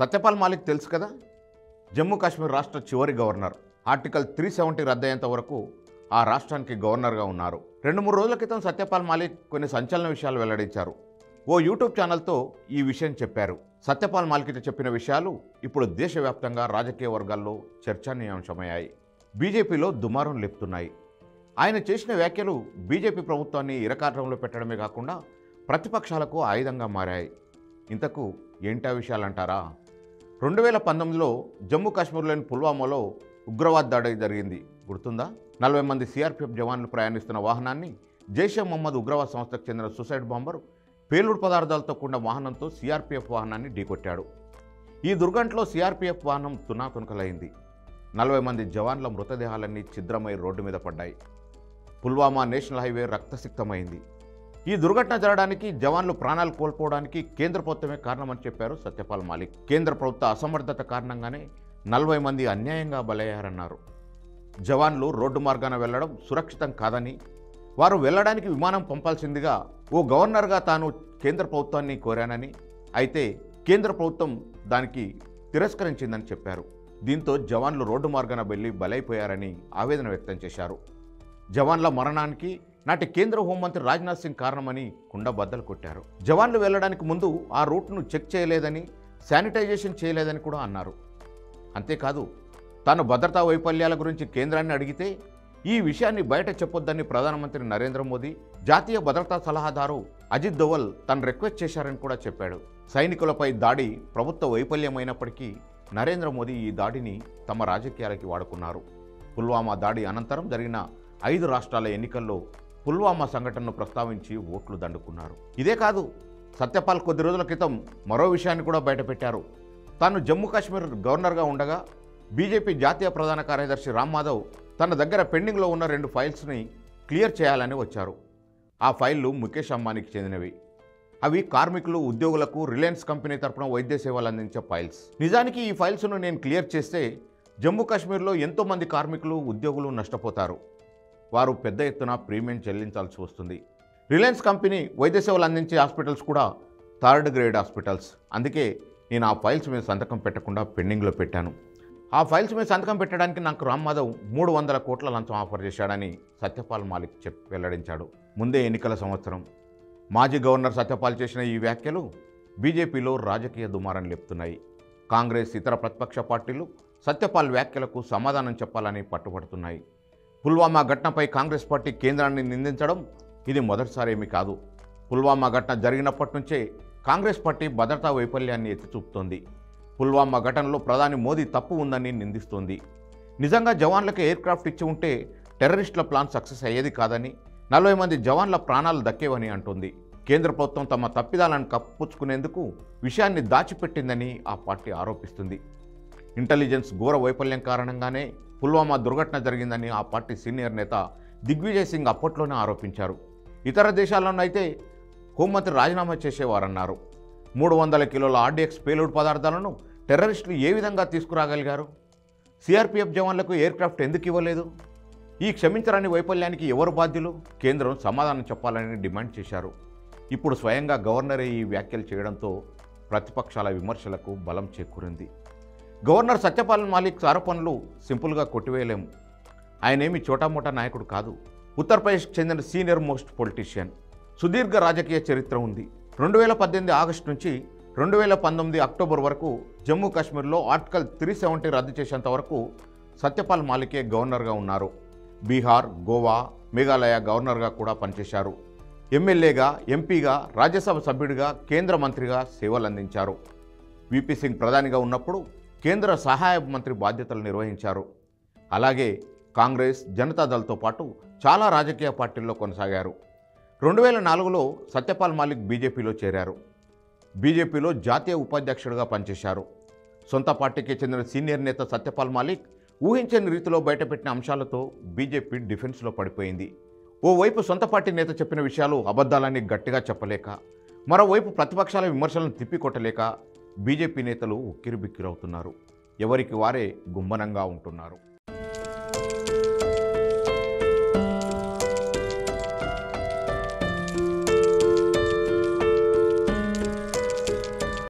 సత్యపాల్ మాలిక్ తెలుసు కదా, జమ్మూ కాశ్మీర్ రాష్ట్ర చివరి గవర్నర్. ఆర్టికల్ 370 రద్దయ్యేంత వరకు ఆ రాష్ట్రానికి గవర్నర్గా ఉన్నారు. 2-3 రోజుల క్రితం సత్యపాల్ మాలిక్ కొన్ని సంచలన విషయాలు వెల్లడించారు. ఓ యూట్యూబ్ ఛానల్తో ఈ విషయం చెప్పారు. సత్యపాల్ మాలిక్ చెప్పిన విషయాలు ఇప్పుడు దేశవ్యాప్తంగా రాజకీయ వర్గాల్లో చర్చనీయాంశమయ్యాయి. బీజేపీలో దుమారం లేపుతున్నాయి. ఆయన చేసిన వ్యాఖ్యలు బీజేపీ ప్రభుత్వాన్ని ఇరకాటంలో పెట్టడమే కాకుండా ప్రతిపక్షాలకు ఆయుధంగా మారాయి. ఇంతకు ఏంటా విషయాలంటారా? 2019లో జమ్మూ కాశ్మీర్లోని పుల్వామాలో ఉగ్రవాద దాడి జరిగింది, గుర్తుందా? 40 మంది సిఆర్పిఎఫ్ జవాన్లు ప్రయాణిస్తున్న వాహనాన్ని జైషే మహమ్మద్ ఉగ్రవాద సంస్థకు చెందిన సూసైడ్ బాంబర్ పేలుడు పదార్థాలతో కూడిన వాహనంతో సిఆర్పిఎఫ్ వాహనాన్ని ఢీకొట్టాడు. ఈ దుర్ఘటనలో సిఆర్పిఎఫ్ వాహనం తునాతునకలైంది. 40 మంది జవాన్ల మృతదేహాలన్నీ ఛిద్రమై రోడ్డు మీద పడ్డాయి. పుల్వామా నేషనల్ హైవే రక్తసిక్తమైంది. ఈ దుర్ఘటన జరగడానికి, జవాన్లు ప్రాణాలు కోల్పోవడానికి కేంద్ర ప్రభుత్వమే కారణమని చెప్పారు సత్యపాల్ మాలిక్. కేంద్ర ప్రభుత్వ అసమర్థత కారణంగానే 40 మంది అన్యాయంగా బలయ్యారన్నారు. జవాన్లు రోడ్డు మార్గాన వెళ్లడం సురక్షితం కాదని, వారు వెళ్లడానికి విమానం పంపాల్సిందిగా ఓ గవర్నర్గా తాను కేంద్ర ప్రభుత్వాన్ని కోరానని, అయితే కేంద్ర ప్రభుత్వం దానికి తిరస్కరించిందని చెప్పారు. దీంతో జవాన్లు రోడ్డు మార్గాన వెళ్లి బలైపోయారని ఆవేదన వ్యక్తం చేశారు. జవాన్ల మరణానికి నాటి కేంద్ర హోంమంత్రి రాజ్నాథ్ సింగ్ కారణమని కుండబద్దలు కొట్టారు. జవాన్లు వెళ్లడానికి ముందు ఆ రూట్ను చెక్ చేయలేదని, శానిటైజేషన్ చేయలేదని కూడా అన్నారు. అంతేకాదు, తాను భద్రతా వైఫల్యాల గురించి కేంద్రాన్ని అడిగితే ఈ విషయాన్ని బయట చెప్పొద్దని ప్రధానమంత్రి నరేంద్ర మోదీ, జాతీయ భద్రతా సలహాదారు అజిత్ దోవల్ తను రిక్వెస్ట్ చేశారని కూడా చెప్పాడు. సైనికులపై దాడి ప్రభుత్వ వైఫల్యమైనప్పటికీ నరేంద్ర మోదీ ఈ దాడిని తమ రాజకీయాలకి వాడుకున్నారు. పుల్వామా దాడి అనంతరం జరిగిన 5 రాష్ట్రాల ఎన్నికల్లో పుల్వామా సంఘటనను ప్రస్తావించి ఓట్లు దండుకున్నారు. ఇదే కాదు, సత్యపాల్ కొద్ది రోజుల క్రితం మరో విషయాన్ని కూడా బయటపెట్టారు. తాను జమ్మూ కాశ్మీర్ గవర్నర్గా ఉండగా బీజేపీ జాతీయ ప్రధాన కార్యదర్శి రామ్ మాధవ్ తన దగ్గర పెండింగ్లో ఉన్న 2 ఫైల్స్ని క్లియర్ చేయాలని వచ్చారు. ఆ ఫైళ్లు ముఖేష్ అంబానీకి చెందినవి. అవి కార్మికులు, ఉద్యోగులకు రిలయన్స్ కంపెనీ తరపున వైద్య సేవలు అందించే ఫైల్స్. నిజానికి ఈ ఫైల్స్ను నేను క్లియర్ చేస్తే జమ్మూ కాశ్మీర్లో ఎంతోమంది కార్మికులు, ఉద్యోగులు నష్టపోతారు. వారు పెద్ద ఎత్తున ప్రీమియం చెల్లించాల్సి వస్తుంది. రిలయన్స్ కంపెనీ వైద్య సేవలు అందించే హాస్పిటల్స్ కూడా 3rd గ్రేడ్ హాస్పిటల్స్. అందుకే నేను ఆ ఫైల్స్ మీద సంతకం పెట్టకుండా పెండింగ్లో పెట్టాను. ఆ ఫైల్స్ మీద సంతకం పెట్టడానికి నాకు రామ్ మాధవ్ 300 కోట్ల లంచం ఆఫర్ చేశాడని సత్యపాల్ మాలిక్ వెల్లడించాడు. ముందే ఎన్నికల సంవత్సరం. మాజీ గవర్నర్ సత్యపాల్ చేసిన ఈ వ్యాఖ్యలు బీజేపీలో రాజకీయ దుమారం లేపుతున్నాయి. కాంగ్రెస్, ఇతర ప్రతిపక్ష పార్టీలు సత్యపాల్ వ్యాఖ్యలకు సమాధానం చెప్పాలని పట్టుబడుతున్నాయి. పుల్వామా ఘటనపై కాంగ్రెస్ పార్టీ కేంద్రాన్ని నిందించడం ఇది మొదటిసారేమీ కాదు. పుల్వామా ఘటన జరిగినప్పటి నుంచే కాంగ్రెస్ పార్టీ భద్రతా వైఫల్యాన్ని ఎత్తిచూపుతోంది. పుల్వామా ఘటనలో ప్రధాని మోదీ తప్పు ఉందని నిందిస్తోంది. నిజంగా జవాన్లకు ఎయిర్ క్రాఫ్ట్ ఇచ్చి ఉంటే టెర్రరిస్టుల ప్లాన్ సక్సెస్ అయ్యేది కాదని, 40 మంది జవాన్ల ప్రాణాలు దక్కేవని అంటోంది. కేంద్ర ప్రభుత్వం తమ తప్పిదాలను కప్పుపుచ్చుకునేందుకు విషయాన్ని దాచిపెట్టిందని ఆ పార్టీ ఆరోపిస్తుంది. ఇంటెలిజెన్స్ ఘోర వైఫల్యం కారణంగానే పుల్వామా దుర్ఘటన జరిగిందని ఆ పార్టీ సీనియర్ నేత దిగ్విజయ్ సింగ్ అప్పట్లోనే ఆరోపించారు. ఇతర దేశాల్లోనైతే హోంమంత్రి రాజీనామా చేసేవారన్నారు. 300 కిలోల ఆర్డీఎక్స్ పేలుడు పదార్థాలను టెర్రరిస్టులు ఏ విధంగా తీసుకురాగలిగారు? సిఆర్పిఎఫ్ జవాన్లకు ఎయిర్ క్రాఫ్ట్ ఎందుకు ఇవ్వలేదు? ఈ క్షమించరాని వైఫల్యానికి ఎవరు బాధ్యులు? కేంద్రం సమాధానం చెప్పాలని డిమాండ్ చేశారు. ఇప్పుడు స్వయంగా గవర్నరే ఈ వ్యాఖ్యలు చేయడంతో ప్రతిపక్షాల విమర్శలకు బలం చేకూరింది. గవర్నర్ సత్యపాల్ మాలిక్ ఆరోపణలు సింపుల్గా కొట్టివేయలేము. ఆయనేమి చోటామోటా నాయకుడు కాదు. ఉత్తరప్రదేశ్కి చెందిన సీనియర్ మోస్ట్ పొలిటీషియన్. సుదీర్ఘ రాజకీయ చరిత్ర ఉంది. 2018 ఆగస్టు నుంచి 2019 అక్టోబర్ వరకు జమ్మూ కాశ్మీర్లో ఆర్టికల్ 370 రద్దు చేసేంత వరకు సత్యపాల్ మాలికే గవర్నర్గా ఉన్నారు. బీహార్, గోవా, మేఘాలయ గవర్నర్గా కూడా పనిచేశారు. ఎమ్మెల్యేగా, ఎంపీగా, రాజ్యసభ సభ్యుడిగా, కేంద్ర మంత్రిగా సేవలు అందించారు. వీపీ సింగ్ ప్రధానిగా ఉన్నప్పుడు కేంద్ర సహాయ మంత్రి బాధ్యతలు నిర్వహించారు. అలాగే కాంగ్రెస్, జనతాదళ్తో పాటు చాలా రాజకీయ పార్టీల్లో కొనసాగారు. 2004లో సత్యపాల్ మాలిక్ బీజేపీలో చేరారు. బీజేపీలో జాతీయ ఉపాధ్యక్షుడిగా పనిచేశారు. సొంత పార్టీకి చెందిన సీనియర్ నేత సత్యపాల్ మాలిక్ ఊహించని రీతిలో బయటపెట్టిన అంశాలతో బీజేపీ డిఫెన్స్లో పడిపోయింది. ఓవైపు సొంత పార్టీ నేత చెప్పిన విషయాలు అబద్ధాలని గట్టిగా చెప్పలేక, మరోవైపు ప్రతిపక్షాల విమర్శలను తిప్పికొట్టలేక బీజేపీ నేతలు ఉక్కిరిబిక్కిరవుతున్నారు. ఎవరికి వారే గుమ్మనంగా ఉంటున్నారు.